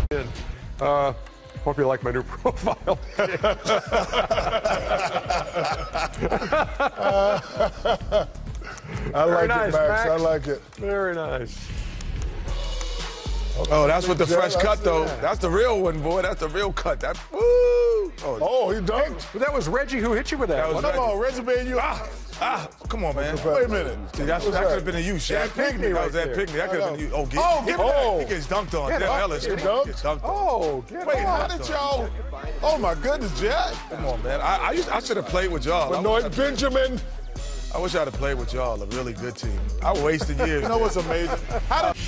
Hope you like my new profile. I like nice, it, Max. Max. I like it. Very nice. Oh, that's with the fresh cut, though. that. That's the real one, boy. That's the real cut. That, woo! Oh, he dunked. But that was Reggie who hit you with that. That was Come on, Reggie, man, you. Come on, man. Wait a minute. See, that could have been a you, Shaq. Pinkney That right was that there. Pinkney. That could have been you. give me He that. gets dunked on. Get Dale up. Ellis. Get Come on, dunked. gets dunked on. Oh, get Wait, off. how did y'all? Oh, my goodness, Jack. Come on, man. I should have played with y'all. Benoit Benjamin. I wish I'd have played with y'all. A really good team. I wasted years. You know what's amazing? How did